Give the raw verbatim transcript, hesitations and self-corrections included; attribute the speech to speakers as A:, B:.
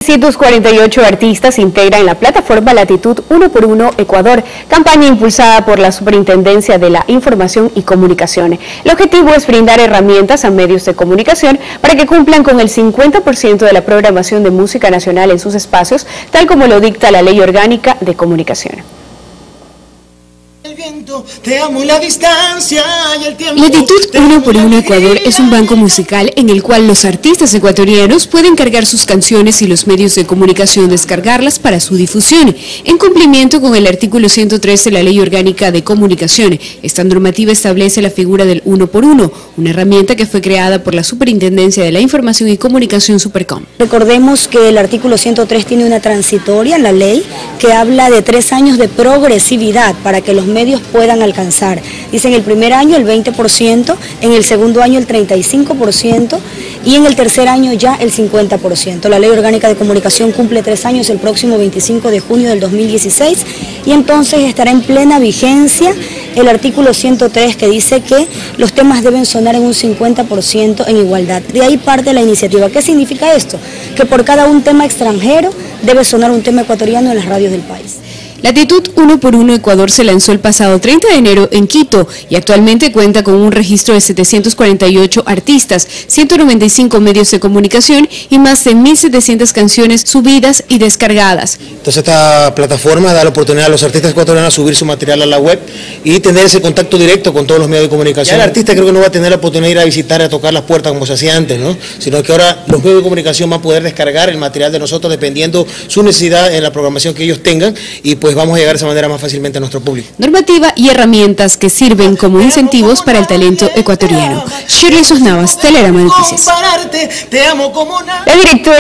A: setecientos cuarenta y ocho artistas se integran en la plataforma Latitud uno por uno Ecuador, campaña impulsada por la Superintendencia de la Información y Comunicaciones. El objetivo es brindar herramientas a medios de comunicación para que cumplan con el cincuenta por ciento de la programación de música nacional en sus espacios, tal como lo dicta la Ley Orgánica de Comunicación.
B: Latitud uno por uno Ecuador es un banco musical en el cual los artistas ecuatorianos pueden cargar sus canciones y los medios de comunicación descargarlas para su difusión, en cumplimiento con el artículo ciento tres de la Ley Orgánica de Comunicación. Esta normativa establece la figura del uno por uno, una herramienta que fue creada por la Superintendencia de la Información y Comunicación Supercom.
C: Recordemos que el artículo ciento tres tiene una transitoria en la ley que habla de tres años de progresividad para que los medios puedan alcanzar. Dice en el primer año el veinte por ciento, en el segundo año el treinta y cinco por ciento y en el tercer año ya el cincuenta por ciento. La Ley Orgánica de Comunicación cumple tres años el próximo veinticinco de junio del dos mil dieciséis y entonces estará en plena vigencia el artículo ciento tres que dice que los temas deben sonar en un cincuenta por ciento en igualdad. De ahí parte la iniciativa. ¿Qué significa esto? Que por cada un tema extranjero debe sonar un tema ecuatoriano en las radios del país.
B: Latitud uno por uno Ecuador se lanzó el pasado treinta de enero en Quito y actualmente cuenta con un registro de setecientos cuarenta y ocho artistas, ciento noventa y cinco medios de comunicación y más de mil setecientas canciones subidas y descargadas.
D: Entonces esta plataforma da la oportunidad a los artistas ecuatorianos a subir su material a la web y tener ese contacto directo con todos los medios de comunicación. Ya el artista creo que no va a tener la oportunidad de ir a visitar, a tocar las puertas como se hacía antes, ¿no? Sino que ahora los medios de comunicación van a poder descargar el material de nosotros dependiendo su necesidad en la programación que ellos tengan y pues vamos a llegar de esa manera más fácilmente a nuestro público.
B: Normativa y herramientas que sirven como incentivos para el talento ecuatoriano. Shirley Sos Navas, Telerama Noticias.
A: La directora